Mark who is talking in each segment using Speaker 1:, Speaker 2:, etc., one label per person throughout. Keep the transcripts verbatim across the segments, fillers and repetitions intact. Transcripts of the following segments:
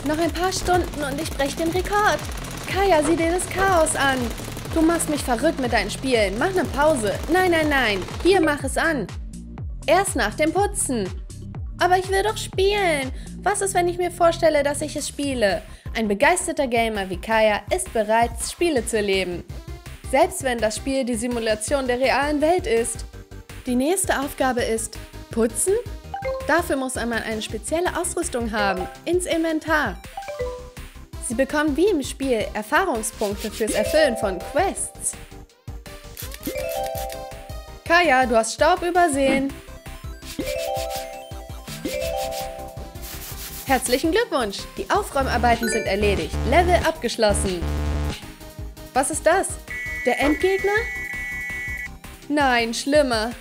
Speaker 1: Noch ein paar Stunden und ich breche den Rekord. Kaya, sieh dir das Chaos an. Du machst mich verrückt mit deinen Spielen. Mach eine Pause. Nein, nein, nein. Hier, mach es an. Erst nach dem Putzen. Aber ich will doch spielen. Was ist, wenn ich mir vorstelle, dass ich es spiele? Ein begeisterter Gamer wie Kaya ist bereit, Spiele zu erleben. Selbst wenn das Spiel die Simulation der realen Welt ist. Die nächste Aufgabe ist Putzen? Dafür muss man eine spezielle Ausrüstung haben. Ins Inventar. Sie bekommen wie im Spiel Erfahrungspunkte fürs Erfüllen von Quests. Kaya, du hast Staub übersehen. Herzlichen Glückwunsch! Die Aufräumarbeiten sind erledigt. Level abgeschlossen. Was ist das? Der Endgegner? Nein, schlimmer.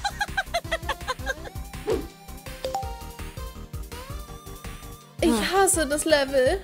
Speaker 1: Ich hasse das Level.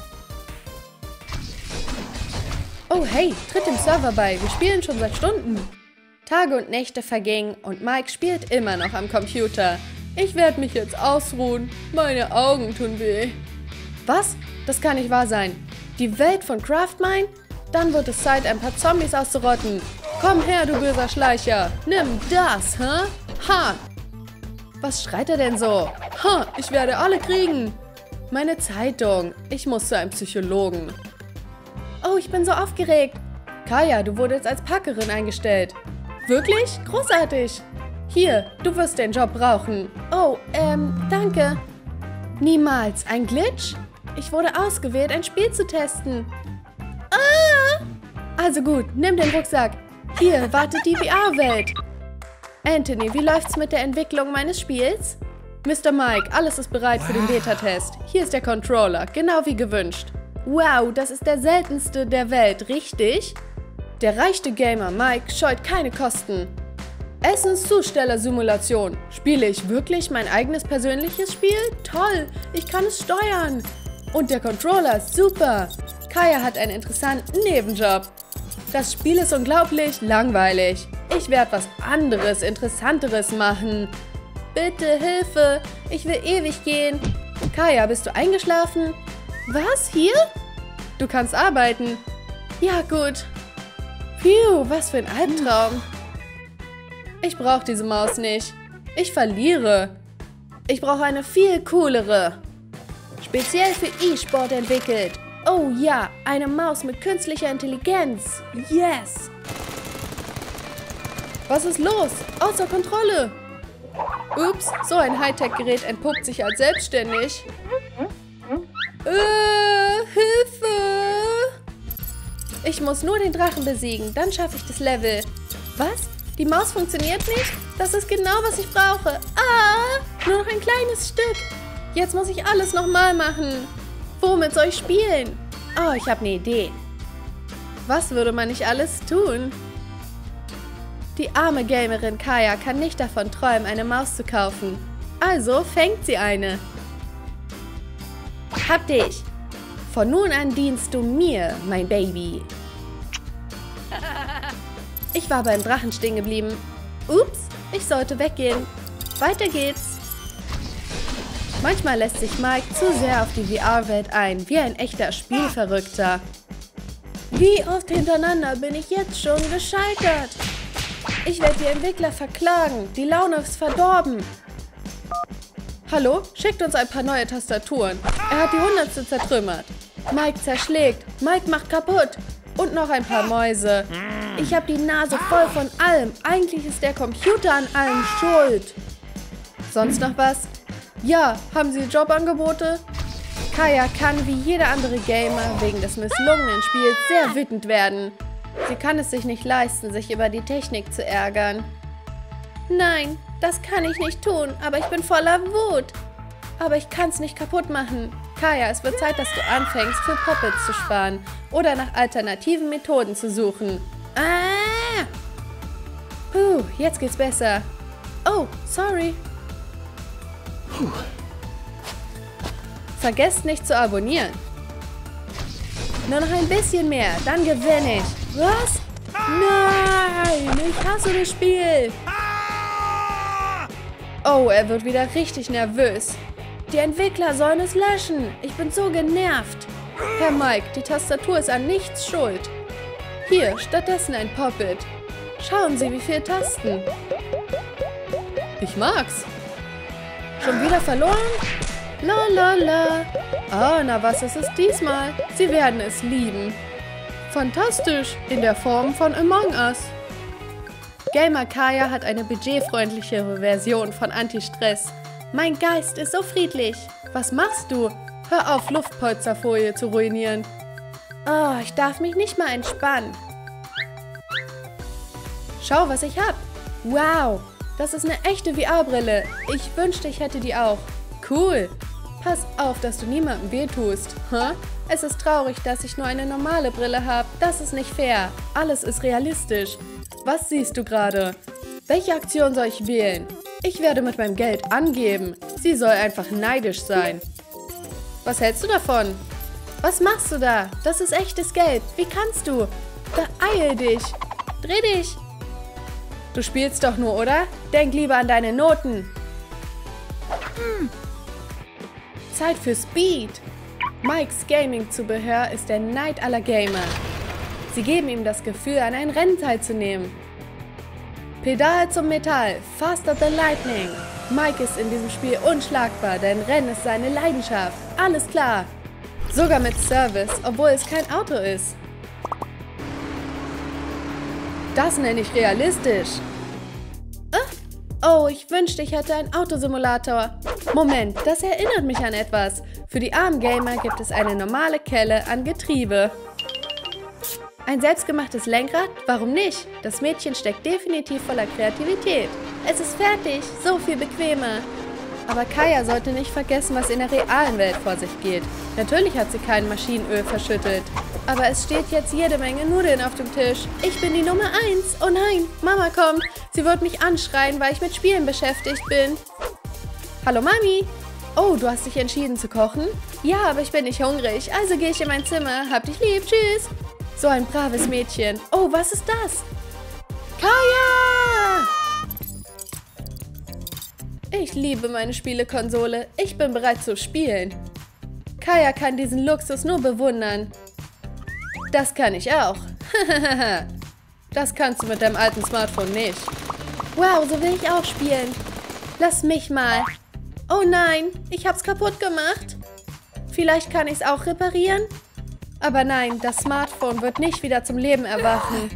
Speaker 1: Oh hey, tritt dem Server bei. Wir spielen schon seit Stunden. Tage und Nächte vergingen und Mike spielt immer noch am Computer. Ich werde mich jetzt ausruhen. Meine Augen tun weh. Was? Das kann nicht wahr sein. Die Welt von Craftmine? Dann wird es Zeit, ein paar Zombies auszurotten. Komm her, du böser Schleicher. Nimm das, hä? Ha! Was schreit er denn so? Ha, ich werde alle kriegen. Meine Zeitung. Ich muss zu einem Psychologen. Oh, ich bin so aufgeregt. Kaya, du wurdest als Packerin eingestellt. Wirklich? Großartig. Hier, du wirst den Job brauchen. Oh, ähm, danke. Niemals. Ein Glitch? Ich wurde ausgewählt, ein Spiel zu testen. Ah! Also gut, nimm den Rucksack. Hier wartet die V R-Welt. Anthony, wie läuft's mit der Entwicklung meines Spiels? Mister Mike, alles ist bereit für den Beta-Test. Hier ist der Controller, genau wie gewünscht. Wow, das ist der seltenste der Welt, richtig? Der reichste Gamer Mike scheut keine Kosten. Essenszusteller-Simulation. Spiele ich wirklich mein eigenes persönliches Spiel? Toll, ich kann es steuern. Und der Controller ist super. Kaya hat einen interessanten Nebenjob. Das Spiel ist unglaublich langweilig. Ich werde was anderes, Interessanteres machen. Bitte Hilfe, ich will ewig gehen. Kaya, bist du eingeschlafen? Was, hier? Du kannst arbeiten. Ja, gut. Phew, was für ein Albtraum. Ich brauche diese Maus nicht. Ich verliere. Ich brauche eine viel coolere. Speziell für E-Sport entwickelt. Oh ja, eine Maus mit künstlicher Intelligenz. Yes. Was ist los? Außer Kontrolle. Ups, so ein Hightech-Gerät entpuppt sich als selbstständig. Äh, Hilfe! Ich muss nur den Drachen besiegen, dann schaffe ich das Level. Was? Die Maus funktioniert nicht? Das ist genau, was ich brauche. Ah, nur noch ein kleines Stück. Jetzt muss ich alles nochmal machen. Womit soll ich spielen? Oh, ich habe eine Idee. Was würde man nicht alles tun? Die arme Gamerin Kaya kann nicht davon träumen, eine Maus zu kaufen. Also fängt sie eine. Hab dich. Von nun an dienst du mir, mein Baby. Ich war beim Drachen stehen geblieben. Ups, ich sollte weggehen. Weiter geht's. Manchmal lässt sich Mike zu sehr auf die V R-Welt ein, wie ein echter Spielverrückter. Wie oft hintereinander bin ich jetzt schon gescheitert? Ich werde die Entwickler verklagen. Die Laune ist verdorben. Hallo? Schickt uns ein paar neue Tastaturen. Er hat die hundertste zertrümmert. Mike zerschlägt. Mike macht kaputt. Und noch ein paar Mäuse. Ich habe die Nase voll von allem. Eigentlich ist der Computer an allem schuld. Sonst noch was? Ja, haben Sie Jobangebote? Kaya kann wie jeder andere Gamer wegen des misslungenen Spiels sehr wütend werden. Sie kann es sich nicht leisten, sich über die Technik zu ärgern. Nein, das kann ich nicht tun, aber ich bin voller Wut. Aber ich kann es nicht kaputt machen. Kaya, es wird Zeit, dass du anfängst, für Puppets zu sparen oder nach alternativen Methoden zu suchen. Ah! Puh, jetzt geht's besser. Oh, sorry. Puh. Vergesst nicht zu abonnieren. Nur noch ein bisschen mehr, dann gewinne ich. Was? Nein, ich hasse das Spiel. Oh, er wird wieder richtig nervös. Die Entwickler sollen es löschen. Ich bin so genervt. Herr Mike, die Tastatur ist an nichts schuld. Hier, stattdessen ein Pop-It. Schauen Sie, wie viele Tasten. Ich mag's. Schon wieder verloren? La la la. Ah, na was ist es diesmal? Sie werden es lieben. Fantastisch, in der Form von Among Us. Gamer Kaya hat eine budgetfreundlichere Version von Anti-Stress. Mein Geist ist so friedlich. Was machst du? Hör auf, Luftpolsterfolie zu ruinieren. Oh, ich darf mich nicht mal entspannen. Schau, was ich hab. Wow, das ist eine echte V R-Brille. Ich wünschte, ich hätte die auch. Cool. Pass auf, dass du niemandem wehtust. Huh? Es ist traurig, dass ich nur eine normale Brille habe. Das ist nicht fair. Alles ist realistisch. Was siehst du gerade? Welche Aktion soll ich wählen? Ich werde mit meinem Geld angeben. Sie soll einfach neidisch sein. Was hältst du davon? Was machst du da? Das ist echtes Geld. Wie kannst du? Beeil dich. Dreh dich. Du spielst doch nur, oder? Denk lieber an deine Noten. Hm. Zeit für Speed. Mikes Gaming-Zubehör ist der Neid aller Gamer. Sie geben ihm das Gefühl, an einem Rennen teilzunehmen. Pedal zum Metall, faster than lightning. Mike ist in diesem Spiel unschlagbar, denn Rennen ist seine Leidenschaft. Alles klar. Sogar mit Service, obwohl es kein Auto ist. Das nenne ich realistisch. Oh, ich wünschte, ich hätte einen Autosimulator. Moment, das erinnert mich an etwas. Für die armen Gamer gibt es eine normale Kelle an Getriebe. Ein selbstgemachtes Lenkrad? Warum nicht? Das Mädchen steckt definitiv voller Kreativität. Es ist fertig, so viel bequemer. Aber Kaya sollte nicht vergessen, was in der realen Welt vor sich geht. Natürlich hat sie kein Maschinenöl verschüttet. Aber es steht jetzt jede Menge Nudeln auf dem Tisch. Ich bin die Nummer eins. Oh nein, Mama kommt. Sie wird mich anschreien, weil ich mit Spielen beschäftigt bin. Hallo Mami. Oh, du hast dich entschieden zu kochen? Ja, aber ich bin nicht hungrig. Also gehe ich in mein Zimmer. Hab dich lieb. Tschüss. So ein braves Mädchen. Oh, was ist das? Kaya! Ich liebe meine Spielekonsole. Ich bin bereit zu spielen. Kaya kann diesen Luxus nur bewundern. Das kann ich auch. Das kannst du mit deinem alten Smartphone nicht. Wow, so will ich auch spielen. Lass mich mal. Oh nein, ich hab's kaputt gemacht. Vielleicht kann ich es auch reparieren? Aber nein, das Smartphone wird nicht wieder zum Leben erwachen.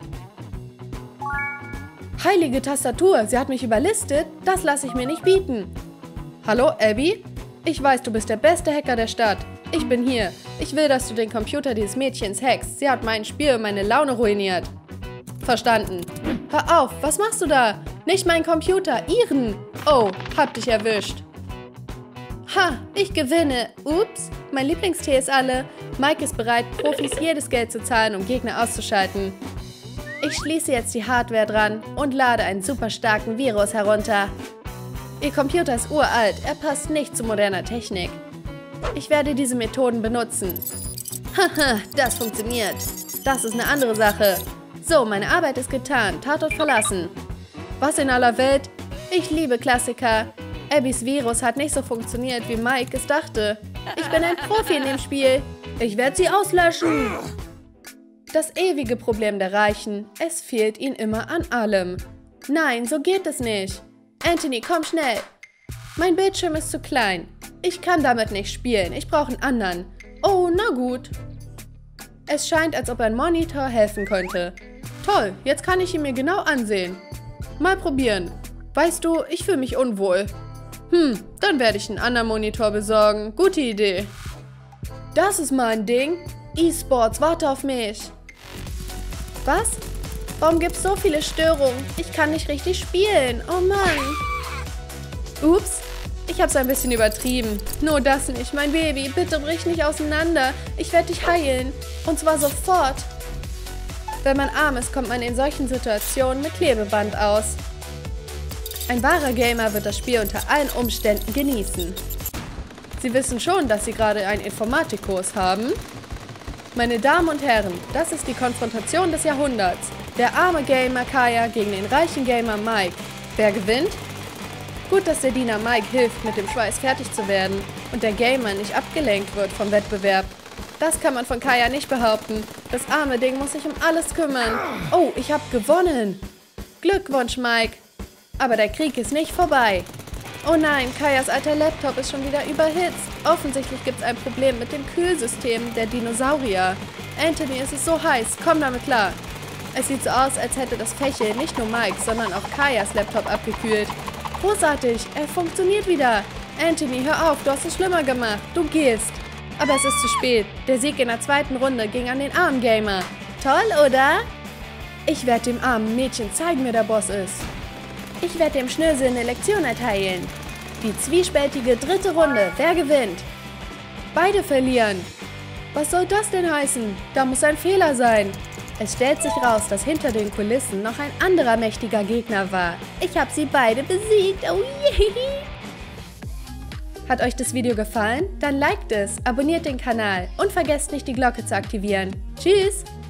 Speaker 1: Heilige Tastatur, sie hat mich überlistet. Das lasse ich mir nicht bieten. Hallo, Abby? Ich weiß, du bist der beste Hacker der Stadt. Ich bin hier. Ich will, dass du den Computer dieses Mädchens hackst. Sie hat mein Spiel und meine Laune ruiniert. Verstanden. Hör auf, was machst du da? Nicht mein Computer, ihren. Oh, hab dich erwischt. Ha, ich gewinne. Ups, mein Lieblingstee ist alle. Mike ist bereit, Profis jedes Geld zu zahlen, um Gegner auszuschalten. Ich schließe jetzt die Hardware dran und lade einen super starken Virus herunter. Ihr Computer ist uralt, er passt nicht zu moderner Technik. Ich werde diese Methoden benutzen. Haha, das funktioniert. Das ist eine andere Sache. So, meine Arbeit ist getan. Tatort verlassen. Was in aller Welt? Ich liebe Klassiker. Abbys Virus hat nicht so funktioniert, wie Mike es dachte. Ich bin ein Profi in dem Spiel. Ich werde sie auslöschen. Das ewige Problem der Reichen. Es fehlt ihnen immer an allem. Nein, so geht es nicht. Anthony, komm schnell. Mein Bildschirm ist zu klein. Ich kann damit nicht spielen. Ich brauche einen anderen. Oh, na gut. Es scheint, als ob ein Monitor helfen könnte. Toll, jetzt kann ich ihn mir genau ansehen. Mal probieren. Weißt du, ich fühle mich unwohl. Hm, dann werde ich einen anderen Monitor besorgen. Gute Idee. Das ist mal ein Ding. E-Sports, warte auf mich. Was? Warum gibt es so viele Störungen? Ich kann nicht richtig spielen. Oh Mann. Ups, ich habe es ein bisschen übertrieben. Nur das nicht, mein Baby. Bitte brich nicht auseinander. Ich werde dich heilen. Und zwar sofort. Wenn man arm ist, kommt man in solchen Situationen mit Klebeband aus. Ein wahrer Gamer wird das Spiel unter allen Umständen genießen. Sie wissen schon, dass Sie gerade einen Informatikkurs haben? Meine Damen und Herren, das ist die Konfrontation des Jahrhunderts. Der arme Gamer Kaya gegen den reichen Gamer Mike. Wer gewinnt? Gut, dass der Diener Mike hilft, mit dem Schweiß fertig zu werden und der Gamer nicht abgelenkt wird vom Wettbewerb. Das kann man von Kaya nicht behaupten. Das arme Ding muss sich um alles kümmern. Oh, ich habe gewonnen. Glückwunsch, Mike. Aber der Krieg ist nicht vorbei. Oh nein, Kayas alter Laptop ist schon wieder überhitzt. Offensichtlich gibt es ein Problem mit dem Kühlsystem der Dinosaurier. Anthony, es ist so heiß. Komm damit klar. Es sieht so aus, als hätte das Fächeln nicht nur Mike, sondern auch Kayas Laptop abgekühlt. Großartig, er funktioniert wieder. Anthony, hör auf, du hast es schlimmer gemacht. Du gehst. Aber es ist zu spät. Der Sieg in der zweiten Runde ging an den armen Gamer. Toll, oder? Ich werde dem armen Mädchen zeigen, wer der Boss ist. Ich werde dem Schnösel eine Lektion erteilen. Die zwiespältige dritte Runde. Wer gewinnt? Beide verlieren. Was soll das denn heißen? Da muss ein Fehler sein. Es stellt sich raus, dass hinter den Kulissen noch ein anderer mächtiger Gegner war. Ich habe sie beide besiegt. Oh je. Hat euch das Video gefallen? Dann liked es, abonniert den Kanal und vergesst nicht, die Glocke zu aktivieren. Tschüss!